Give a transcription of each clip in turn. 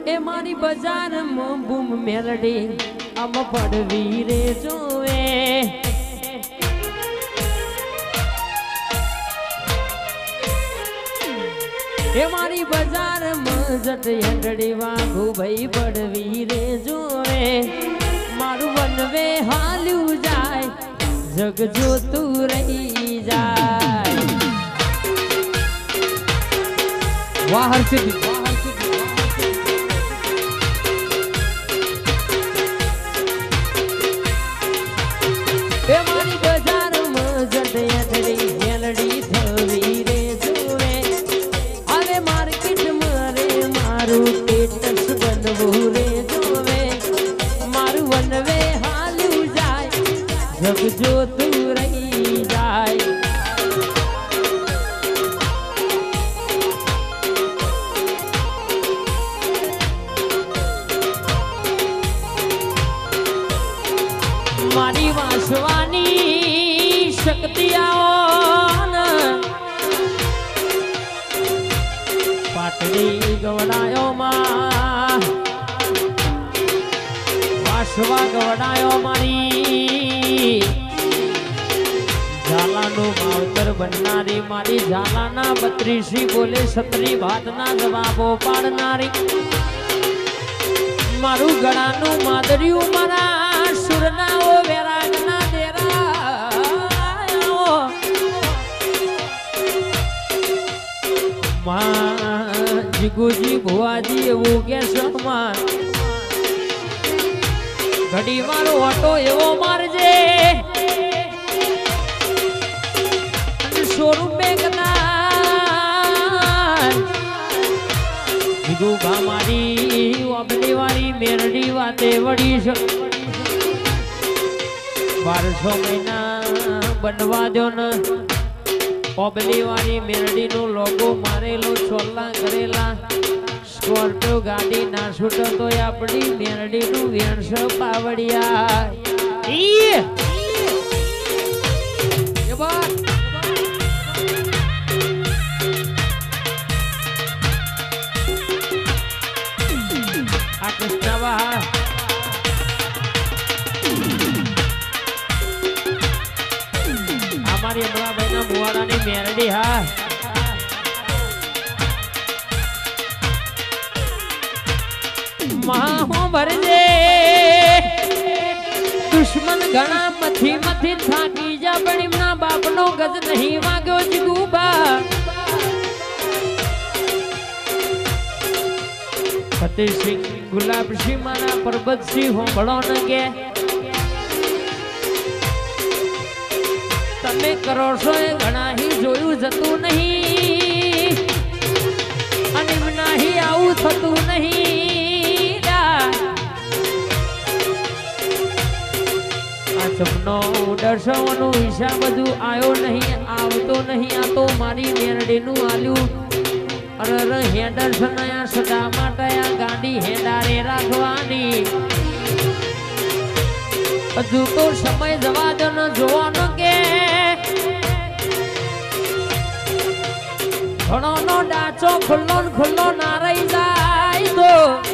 એ મારી બજારમાં બૂમ મેલડી આમ પડવી રે જોવે એ મારી બજારમાં જટ હેંડડી વાઘું ભાઈ પડવી રે જોવે મારું વનવે હાલ્યું જાય જગ જોતું રહી જાય વાહ હર્ષિત એ મારી બજારમાં જટ હેંડડી મેલડી થવી રે જોવે હવે માર્કેટમાં રે મારું સ્ટેટસ બનવું રે જોવે મારું વનવે હાલ્યું જાય જગ જોતું રહી જાય મારી વાંસવાની શક્તિ આવો પાટડી ગવડાયો માં વાંસવા ગવડાયો મારી ઝાલાનું માવતર બનનારી મારી ઝાલાના 32 બોલે 36 ભાતના જવાબો પાડનારી મારું ગળાનું માદરિયું મારા સુરનાઓ વેરાગના દેરાઓ માં જીગુજી ભુવાજી એવું કે શમાં ઘડી મારો ઓટો એવો મારજે શોરૂમ में કદાચ જીગુ ભા મારી ઓબલી વાળી મેરડી વાતે વળી છે 1200 મહિના બનવા દો ને ઓબલી વાળી મેરડી નો લોગો મારેલો છોલા કરેલા સ્કોર્પિયો ગાડી ના છૂટો તો આપણી મેરડી નું વેણસ પાવડિયા આ કૃષ્ણવા અમારી અમરાભાઈ ના મુવાડાની મેરડી હા મહા ભરજે દુશ્મન ઘણા મથી મથી થાકી જા પણ એમના બાપનો ગજ નહીં વાગ્યો જીગુબા ફતેહસિંહ ગુલાબસિંહ મારા પરબતસિંહ હોંભળો ન કે તમે કરો છો એ ઘણા જોયું જતું નહીં અને નહીં આવું થતું નહીં આ જમનો દર્શવનો હિસાબ બધું આવ્યો નહીં આવતો નહીં આ તો મારી મેરડીનું આલ્યું અરે હેન્ડરસન આયા સદા માટે આ ગાડી હેડારે રાખવાની હજુ તો સમય જવા દો ન જોવાનો કે ઘણો નો ડાચો ખુલ્લો ના રહી જાય તો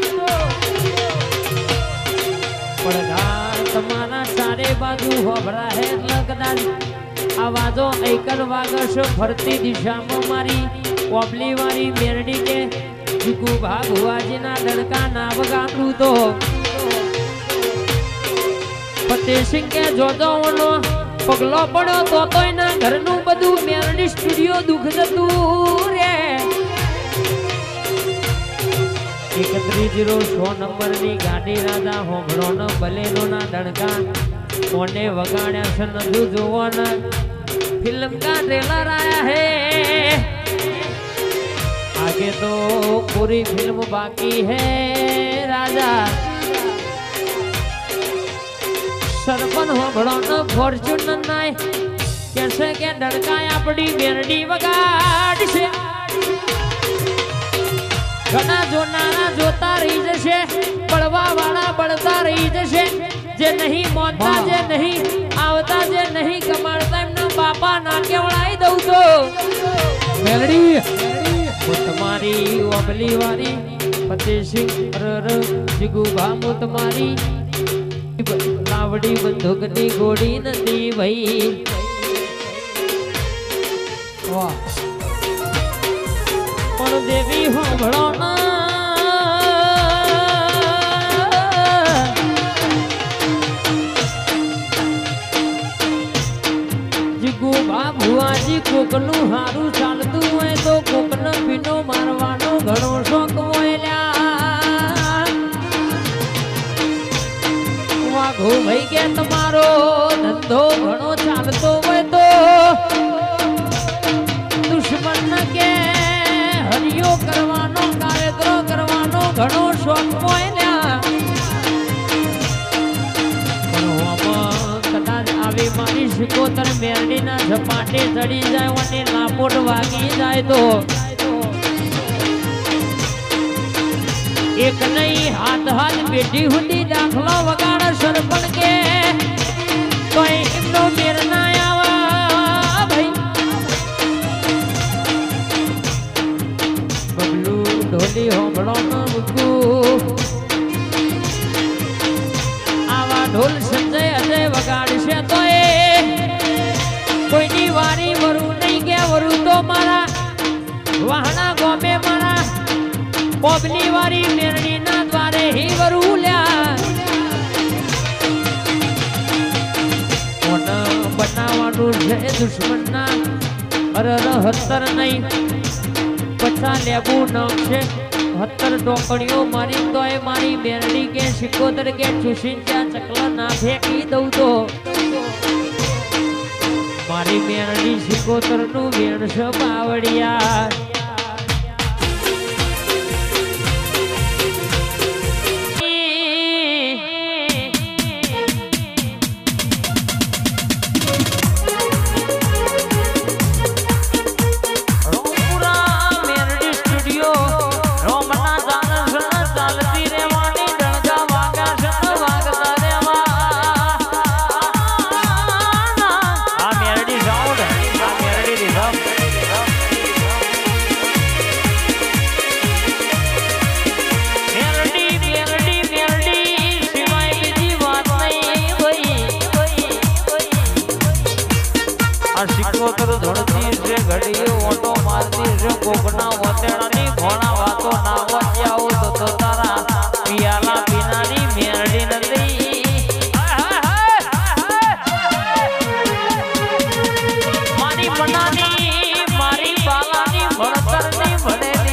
પડઘા તમારા ચારે બાજુ હોભરા હે કદાચ આવાજો એકર વાગશો ફરતી દિશામાં મારી ઓબલી વાળી મેરડી કે જીગુ ભા ભુવાજીના ડડકા ના વગાડું તો ફતેહસિંહ કે જોજોનો પગલો પડ્યો તો એના ઘરનું બધું મેરડી સ્ટુડિયો દુખ જતું રે 3106 નંબરની ગાડી રાજા હોમળો ન બલેનો ના ડડકા કોને વગાડ્યા છે નજુ જોવાના फिल्म का ट्रेलर आया है आगे तो पूरी फिल्म बाकी है राजा सरपन हो बड़ो न फॉर्च्यूनर नाय कैसे के डड़का अपनी मेरडी वगाड़ से घना जोनारा जोता रही जैसे बड़वा वाला बढ़ता रही जैसे जे नहीं मोनता जे नहीं आवता जे नहीं कमाता एमना बापा ना केवड़ाई दઉં તો મેલડી તમારી ઓબલી વાળી ફતેસિંહ જીગુ ભામુ તમારી લાવડી બંદૂકની ગોળી નથી ભાઈ વાહ પણ દેવી હોંભળો ના જીગુ બાબુઆજી કોકનું હારું ચાલતું હોય તો કોકનો પીનો મારવાનો ઘણો શોખ હોય વાઘો ભાઈ કે તમારો ધંધો ઘણો ચાલતો હોય તો દુશ્મન કે હરિયો કરવાનો કાર્યક્રમ કરવાનો ઘણો શોખ હોય કદાચ આવી મારી શિકોતર મેરડીના ઝપાટે ચડી જાય અને લાપોટ વાગી જાય તો એક નહીં હાથ બેઠી હુંડી દાખલો વગાડ સરપણ કે કોઈ એમનો મેર ના આવા ભાઈ બબલુ ઢોલી હોંભળો ન મૂકું આવા ઢોલ સંજય અજય વગાડશે તો એ કોઈની વારી વરું નહીં કે વરું તો મારા વાહણા ગોમે મારા પોબલી વારી મેરડી ના દ્વારે હી વરુલ્યા બનાવવાનું છે દુશ્મન ના હત્તર નહીં 50 લેબુ નામ છે 70 ટોકડીઓ મારી તોય મારી મેરડી કે શિકોતર કે ચૂસીન ત્યાં ચકલા ના ફેંકી દઉં તો મારી મેરડી શિકોતર નું વેણ છે બાવડિયા શિકોતર ધોળતી છે ઘડી ઓટો મારતી છે કોકના વતેણાની ઘોણા વાતો ના વચ્યાઓ તો તારા પિયાલા પીનારી મેરડી નથી મારી મનાની મારી બાલાની ભણતરની ભણેલી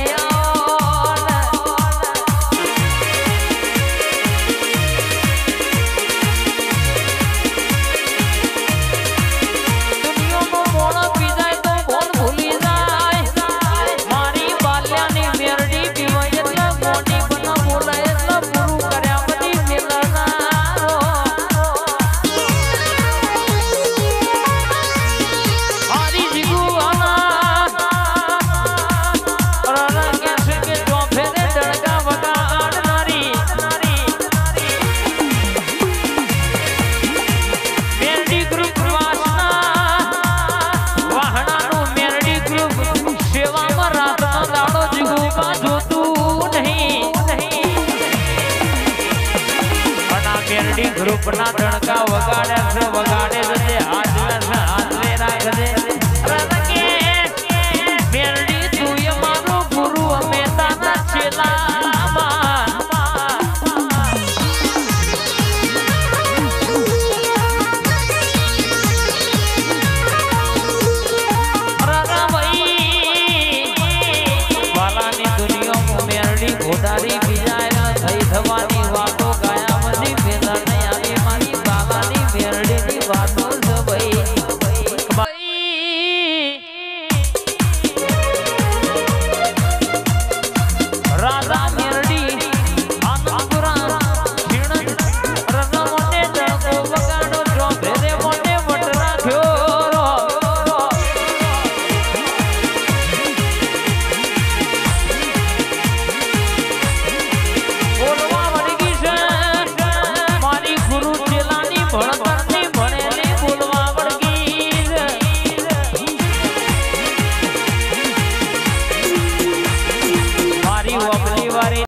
ગ્રુપ ના ડણકા વગાડે છે વગાડે છે હાથ રાખજે મેરડી તું મારો ગુરુ અમે તારા છેલામાં ભાઈ વાલાની દુનિયામાં મેરડી ઘોડારી